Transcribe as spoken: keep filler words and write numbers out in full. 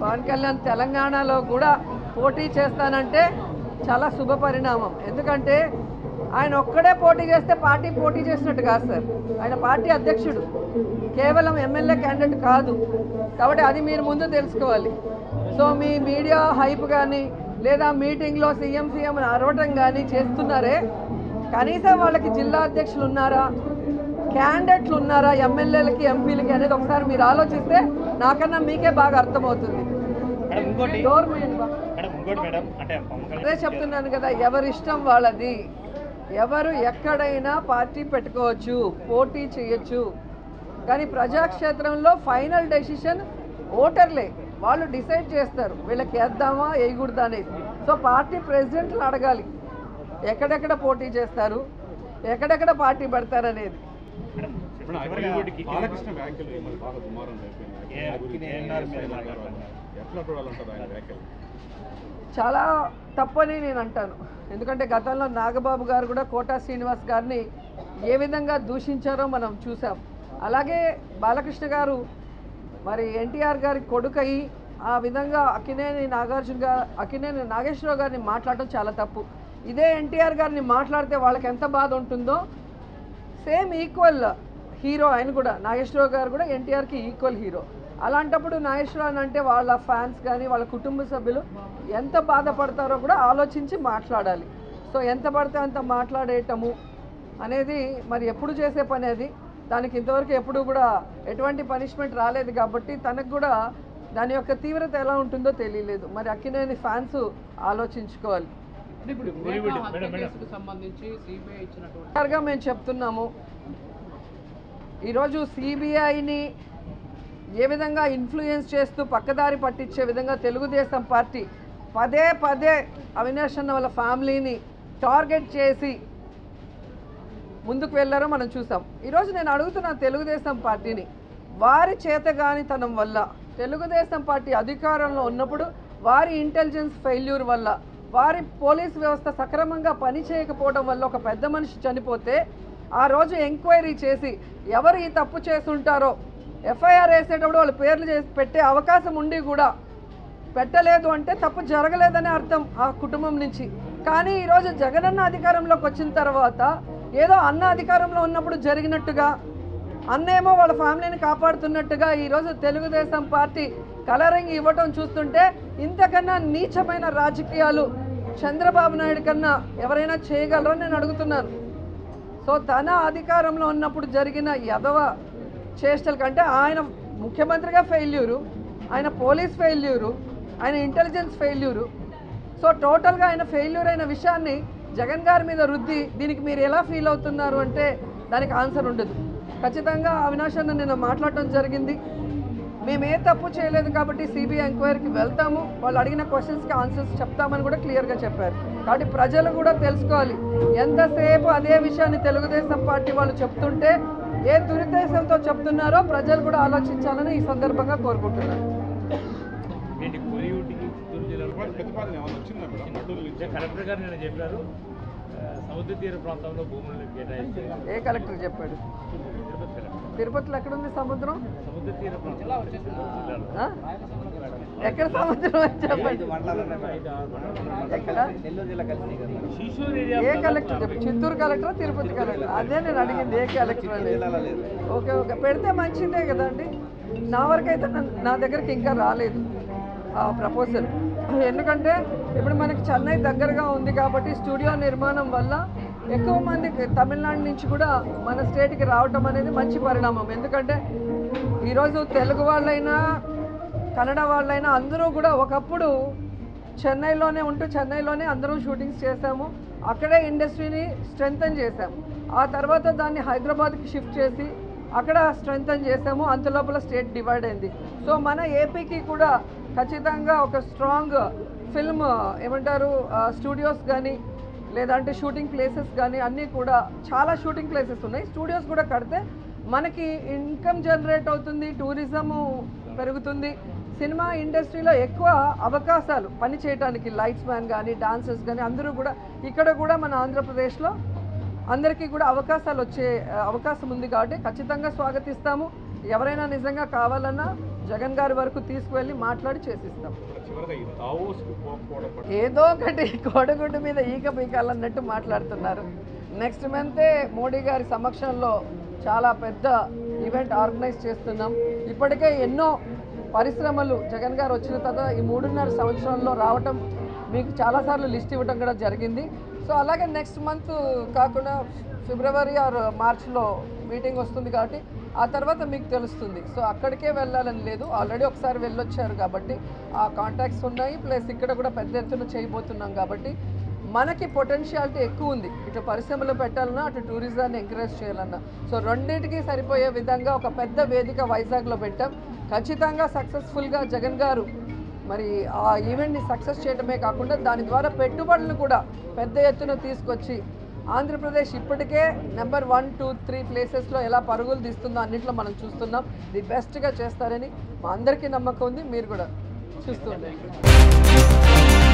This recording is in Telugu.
పవన్ కళ్యాణ్ తెలంగాణలో కూడా పోటీ చేస్తానంటే చాలా శుభ పరిణామం. ఎందుకంటే ఆయన ఒక్కడే పోటీ చేస్తే పార్టీ పోటీ చేసినట్టు కాదు సార్. ఆయన పార్టీ అధ్యక్షుడు, కేవలం ఎమ్మెల్యే క్యాండిడేట్ కాదు. కాబట్టి అది మీరు ముందు తెలుసుకోవాలి. సో మీ మీడియా హైప్ కానీ లేదా మీటింగ్లో సీఎం సీఎం అరవటం కానీ చేస్తున్నారే, కనీసం వాళ్ళకి జిల్లా అధ్యక్షులు ఉన్నారా, క్యాండిడేట్లు ఉన్నారా ఎమ్మెల్యేలకి ఎంపీలకి అనేది ఒకసారి మీరు ఆలోచిస్తే నాకన్నా మీకే బాగా అర్థమవుతుంది. అదే చెప్తున్నాను కదా, ఎవరిష్టం వాళ్ళది. ఎవరు ఎక్కడైనా పార్టీ పెట్టుకోవచ్చు, పోటీ చేయొచ్చు. కానీ ప్రజాక్షేత్రంలో ఫైనల్ డెసిషన్ ఓటర్లే, వాళ్ళు డిసైడ్ చేస్తారు వీళ్ళకి వేద్దామా వేయకూడదా అనేది. సో పార్టీ ప్రెసిడెంట్లు అడగాలి ఎక్కడెక్కడ పోటీ చేస్తారు, ఎక్కడెక్కడ పార్టీ పెడతారు అనేది. చాలా తప్పని నేను అంటాను. ఎందుకంటే గతంలో నాగబాబు గారు కూడా కోటా శ్రీనివాస్ గారిని ఏ విధంగా దూషించారో మనం చూసాం. అలాగే బాలకృష్ణ గారు మరి ఎన్టీఆర్ గారి కొడుకయి ఆ విధంగా అక్కినేని నాగార్జున గారు అక్కినేని నాగేశ్వరరావు గారిని మాట్లాడటం చాలా తప్పు. ఇదే ఎన్టీఆర్ గారిని మాట్లాడితే వాళ్ళకి ఎంత బాధ ఉంటుందో, సేమ్ ఈక్వల్ హీరో ఆయన కూడా, నాగేశ్వరరావు గారు కూడా ఎన్టీఆర్కి ఈక్వల్ హీరో. అలాంటప్పుడు నాగేశ్వరరావు అంటే వాళ్ళ ఫ్యాన్స్ కానీ వాళ్ళ కుటుంబ సభ్యులు ఎంత బాధపడతారో కూడా ఆలోచించి మాట్లాడాలి. సో ఎంత పడితే అంత మాట్లాడేయటము అనేది మరి ఎప్పుడు చేసే పని అది. దానికి ఇంతవరకు ఎప్పుడు కూడా ఎటువంటి పనిష్మెంట్ రాలేదు కాబట్టి తనకు కూడా దాని యొక్క తీవ్రత ఎలా ఉంటుందో తెలియలేదు. మరి అక్కినేని ఫ్యాన్స్ ఆలోచించుకోవాలి. మేము చెప్తున్నాము, ఈరోజు సిబిఐని ఏ విధంగా ఇన్ఫ్లుయెన్స్ చేస్తూ పక్కదారి పట్టించే విధంగా తెలుగుదేశం పార్టీ పదే పదే అవినాష్ అన్న వాళ్ళ ఫ్యామిలీని టార్గెట్ చేసి ముందుకు వెళ్ళారో మనం చూసాం. ఈరోజు నేను అడుగుతున్నా తెలుగుదేశం పార్టీని, వారి చేతగానితనం వల్ల, తెలుగుదేశం పార్టీ అధికారంలో ఉన్నప్పుడు వారి ఇంటెలిజెన్స్ ఫెయిల్యూర్ వల్ల, వారి పోలీస్ వ్యవస్థ సక్రమంగా పనిచేయకపోవడం వల్ల ఒక పెద్ద మనిషి చనిపోతే ఆ రోజు ఎంక్వైరీ చేసి ఎవరు ఈ తప్పు చేస్తుంటారో ఎఫ్ఐఆర్ వేసేటప్పుడు వాళ్ళు పేర్లు చేసి పెట్టే అవకాశం ఉండి కూడా పెట్టలేదు అంటే తప్పు జరగలేదని అర్థం ఆ కుటుంబం నుంచి. కానీ ఈరోజు జగనన్న అధికారంలోకి వచ్చిన తర్వాత ఏదో అన్న అధికారంలో ఉన్నప్పుడు జరిగినట్టుగా, అన్నేమో వాళ్ళ ఫ్యామిలీని కాపాడుతున్నట్టుగా ఈరోజు తెలుగుదేశం పార్టీ కలరింగ్ ఇవ్వటం చూస్తుంటే ఇంతకన్నా నీచమైన రాజకీయాలు చంద్రబాబు నాయుడు కన్నా ఎవరైనా చేయగలరని నేను అడుగుతున్నాను. సో తన అధికారంలో ఉన్నప్పుడు జరిగిన యదవ చేష్టల కంటే ఆయన ముఖ్యమంత్రిగా ఫెయిల్యూరు, ఆయన పోలీస్ ఫెయిల్యూరు, ఆయన ఇంటెలిజెన్స్ ఫెయిల్యూరు. సో టోటల్గా ఆయన ఫెయిల్యూర్ అయిన విషయాన్ని జగన్ గారి మీద రుద్ది దీనికి మీరు ఎలా ఫీల్ అవుతున్నారు అంటే దానికి ఆన్సర్ ఉండదు. ఖచ్చితంగా అవినాష్ అన్న నిన్న మాట్లాడటం జరిగింది. మేము ఏ తప్పు చేయలేదు కాబట్టి సిబిఐ ఎంక్వైరీకి వెళ్తాము, వాళ్ళు అడిగిన క్వశ్చన్స్కి ఆన్సర్స్ చెప్తామని కూడా క్లియర్గా చెప్పారు. కాబట్టి ప్రజలు కూడా తెలుసుకోవాలి, ఎంతసేపు అదే విషయాన్ని తెలుగుదేశం పార్టీ వాళ్ళు చెప్తుంటే ఏ దురుద్దేశంతో చెప్తున్నారో ప్రజలు కూడా ఆలోచించాలని ఈ సందర్భంగా కోరుకుంటున్నారు. కలెక్టర్ గారు నేను చెప్పారు సముద్ర తీర ప్రాంతంలో భూములు కేటాయిస్తారు. ఏ కలెక్టర్ చెప్పాడు? తిరుపతిలో ఎక్కడుంది సముద్రం? సముద్ర తీర ప్రాంతం ఎక్కడ సముద్రం అని చెప్పండి. ఎక్కడ? ఏ కలెక్టర్ చెప్పి? Chittoor collector, Tirupati collector? అదే నేను అడిగింది, ఏ కలెక్టర్ అనేది. ఓకే ఓకే పెడితే మంచిదే కదండి. నా వరకైతే నా దగ్గరికి ఇంకా రాలేదు ఆ ప్రపోజల్. ఎందుకంటే ఇప్పుడు మనకి చెన్నై దగ్గరగా ఉంది కాబట్టి స్టూడియో నిర్మాణం వల్ల ఎక్కువ మంది తమిళనాడు నుంచి కూడా మన స్టేట్కి రావటం అనేది మంచి పరిణామం. ఎందుకంటే ఈరోజు తెలుగు వాళ్ళైనా కన్నడ వాళ్ళైనా అందరూ కూడా ఒకప్పుడు చెన్నైలోనే ఉంటూ చెన్నైలోనే అందరం షూటింగ్స్ చేసాము, అక్కడే ఇండస్ట్రీని స్ట్రెంగ్తన్ చేసాము. ఆ తర్వాత దాన్ని హైదరాబాద్కి షిఫ్ట్ చేసి అక్కడ స్ట్రెంగ్తన్ చేసాము. అంతలోపల స్టేట్ డివైడ్ అయింది. సో మన ఏపీకి కూడా ఖచ్చితంగా ఒక స్ట్రాంగ్ ఫిల్మ్ ఏమంటారు స్టూడియోస్ కానీ లేదంటే షూటింగ్ ప్లేసెస్ కానీ అన్నీ కూడా చాలా షూటింగ్ ప్లేసెస్ ఉన్నాయి. స్టూడియోస్ కూడా కడితే మనకి ఇన్కమ్ జనరేట్ అవుతుంది, టూరిజము పెరుగుతుంది, సినిమా ఇండస్ట్రీలో ఎక్కువ అవకాశాలు పని చేయడానికి లైట్స్ మ్యాన్ కానీ డాన్సర్స్ కానీ అందరూ కూడా ఇక్కడ కూడా మన ఆంధ్రప్రదేశ్లో అందరికీ కూడా అవకాశాలు వచ్చే అవకాశం ఉంది. కాబట్టి ఖచ్చితంగా స్వాగతిస్తాము. ఎవరైనా నిజంగా కావాలన్నా జగన్ గారి వరకు తీసుకువెళ్ళి మాట్లాడి చేసిస్తాం. చివరిగా ఈ దావోస్కి పోకపోవడం ఏదో ఒకటి కోడిగుడ్డు మీద ఈక పీకాలన్నట్టు మాట్లాడుతున్నారు. నెక్స్ట్ మంతే మోడీ గారి సమక్షంలో చాలా పెద్ద ఈవెంట్ ఆర్గనైజ్ చేస్తున్నాం. ఇప్పటికే ఎన్నో పరిశ్రమలు జగన్ గారు వచ్చిన తర్వాత ఈ మూడున్నర సంవత్సరంలో రావటం మీకు చాలాసార్లు లిస్ట్ ఇవ్వటం కూడా జరిగింది. సో అలాగే నెక్స్ట్ మంత్ కాకుండా ఫిబ్రవరి ఆర్ మార్చ్లో మీటింగ్ వస్తుంది కాబట్టి ఆ తర్వాత మీకు తెలుస్తుంది. సో అక్కడికే వెళ్ళాలని లేదు, ఆల్రెడీ ఒకసారి వెళ్ళొచ్చారు కాబట్టి ఆ కాంటాక్ట్స్ ఉన్నాయి. ప్లస్ ఇక్కడ కూడా పెద్ద ఎత్తున చేయబోతున్నాం కాబట్టి మనకి పొటెన్షియాలిటీ ఎక్కువ ఉంది. ఇటు పరిశ్రమలు పెట్టాలన్నా అటు టూరిజాన్ని ఎంకరేజ్ చేయాలన్నా. సో రెండింటికి సరిపోయే విధంగా ఒక పెద్ద వేదిక వైజాగ్లో పెట్టాం. ఖచ్చితంగా సక్సెస్ఫుల్గా జగన్ గారు మరి ఆ ఈవెంట్ని సక్సెస్ చేయడమే కాకుండా దాని ద్వారా పెట్టుబడులు కూడా పెద్ద ఎత్తున తీసుకొచ్చి ఆంధ్రప్రదేశ్ ఇప్పటికే నెంబర్ వన్ టూ త్రీ ప్లేసెస్లో ఎలా పరుగులు తీస్తుందో అన్నింటిలో మనం చూస్తున్నాం. ది బెస్ట్గా చేస్తారని మా అందరికీ నమ్మకం ఉంది, మీరు కూడా చూస్తుండే.